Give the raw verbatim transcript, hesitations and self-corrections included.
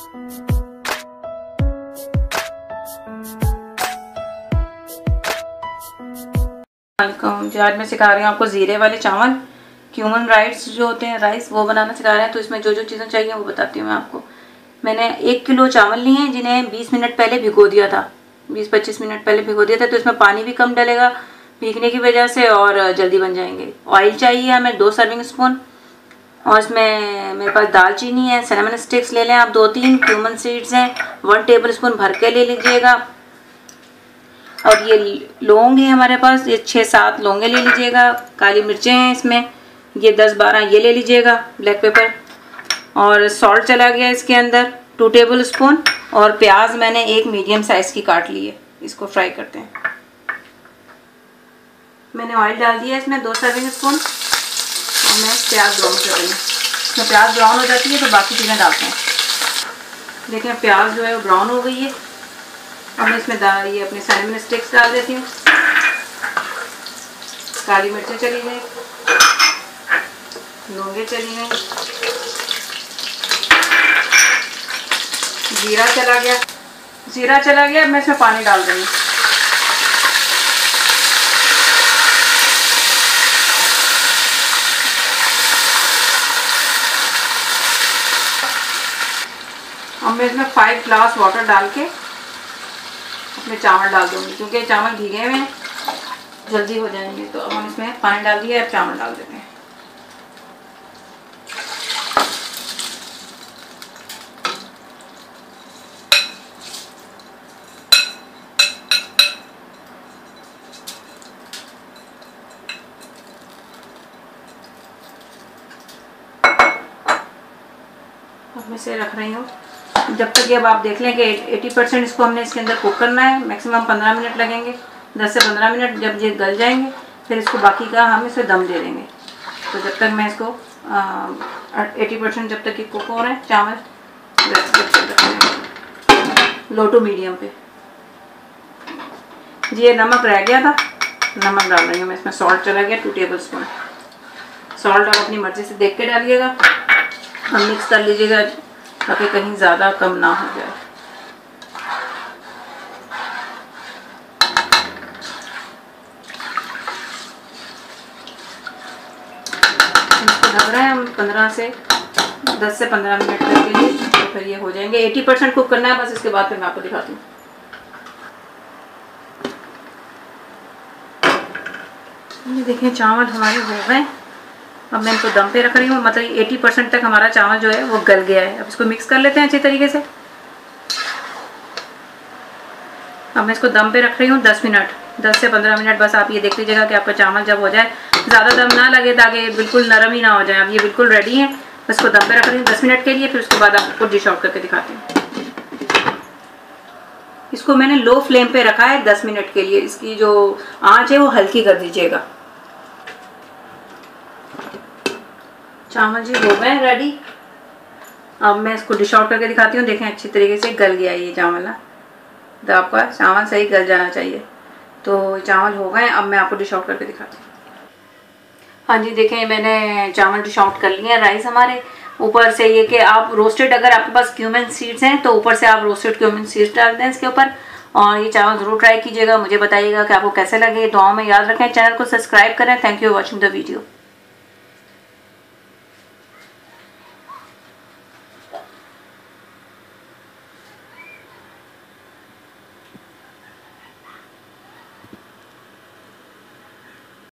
जी आज मैं सिखा रही हूँ आपको ज़ीरे वाले चावल, क्यूमन राइस जो होते हैं, राइस वो बनाना सिखा रहे हैं। तो इसमें जो जो चीज़ें चाहिए वो बताती हूँ मैं आपको। मैंने एक किलो चावल लिए हैं जिन्हें बीस मिनट पहले भिगो दिया था, बीस पच्चीस मिनट पहले भिगो दिया था। तो इसमें पानी भी कम डलेगा भीगने की वजह से और जल्दी बन जाएंगे। ऑयल चाहिए हमें दो सर्विंग स्पून, और इसमें मेरे पास दालचीनी है, सिनेमन स्टिक्स ले लें आप दो तीन, क्यूमन सीड्स हैं वन टेबल स्पून भर के ले लीजिएगा। और ये लौंग है हमारे पास, ये छः सात लौंगे ले लीजिएगा। काली मिर्चें हैं इसमें ये दस बारह, ये ले लीजिएगा। ब्लैक पेपर और सॉल्ट चला गया इसके अंदर टू टेबल स्पून। और प्याज मैंने एक मीडियम साइज़ की काट ली है, इसको फ्राई करते हैं। मैंने ऑयल डाल दिया इसमें दो सर्विंग स्पून और मैं प्याज ब्राउन कर रही हूँ। इसमें प्याज ब्राउन हो जाती है तो बाकी चीज़ें डालते हैं। देखें प्याज जो है वो ब्राउन हो गई है। अब मैं इसमें डाल ये अपने सिनेमन स्टिक्स डाल देती हूँ। काली मिर्चें चली गई, लौंगे चली गई, जीरा चला गया, जीरा चला गया। मैं इसमें पानी डाल रही हूँ। अब मैं इसमें फाइव ग्लास वाटर डाल के अपने चावल डाल दूँगी, क्योंकि चावल भीगे हुए हैं जल्दी हो जाएंगे। तो अब हम इसमें पानी डाल दिए, अब चावल डाल देते हैं। अब मैं इसे रख रही हूँ जब तक ये अब आप देख लें कि अस्सी परसेंट इसको हमने इसके अंदर कुक करना है। मैक्सिमम पंद्रह मिनट लगेंगे, दस से पंद्रह मिनट। जब ये गल जाएंगे फिर इसको बाकी का हम इसे दम दे देंगे। तो जब तक मैं इसको अस्सी परसेंट जब तक ये कुक हो रहे हैं चावल, लो टू मीडियम पे। जी ये नमक रह गया था, नमक डाल रही हूँ मैं इसमें। सॉल्ट चला गया टू टेबल स्पून। सॉल्ट आप अपनी मर्ज़ी से देख के डालिएगा और मिक्स कर लीजिएगा ताकि कहीं ज़्यादा कम ना हो जाए। इसको ढक रहे हैं हम पंद्रह से दस से पंद्रह मिनट तक के लिए, तो फिर ये हो जाएंगे। अस्सी परसेंट कुक करना है बस, इसके बाद फिर मैं आपको दिखाती हूँ। ये देखिए चावल हमारे हो गए। अब मैं इनको दम पे रख रही हूँ, मतलब अस्सी परसेंट तक हमारा चावल जो है वो गल गया है। अब इसको मिक्स कर लेते हैं अच्छी तरीके से। अब मैं इसको दम पे रख रही हूँ दस मिनट, दस से पंद्रह मिनट बस। आप ये देख लीजिएगा कि आपका चावल जब हो जाए, ज़्यादा दम ना लगे ताकि बिल्कुल नरम ही ना हो जाए। अब ये बिल्कुल रेडी है। बस इसको दम पे रख रही हूँ दस मिनट के लिए, फिर उसके बाद आपको डिश आउट करके दिखाती हूँ। इसको मैंने लो फ्लेम पे रखा है दस मिनट के लिए। इसकी जो आँच है वो हल्की कर दीजिएगा। चावल जी हो गए रेडी। अब मैं इसको डिश आउट करके दिखाती हूँ। देखें अच्छी तरीके से गल गया ये चावल ना, तो आपका चावल सही गल जाना चाहिए। तो चावल हो गए, अब मैं आपको डिश आउट करके दिखाती हूँ। हाँ जी देखें मैंने चावल डिश आउट कर लिए हैं। राइस हमारे ऊपर से ये कि आप रोस्टेड, अगर आपके पास क्यूमिन सीड्स हैं तो ऊपर से आप रोस्टेड क्यूमिन सीड्स डाल दें इसके ऊपर। और ये चावल ज़रूर ट्राई कीजिएगा, मुझे बताइएगा कि आपको कैसे लगे। दुआओं में याद रखें, चैनल को सब्सक्राइब करें। Thank you for watching the video.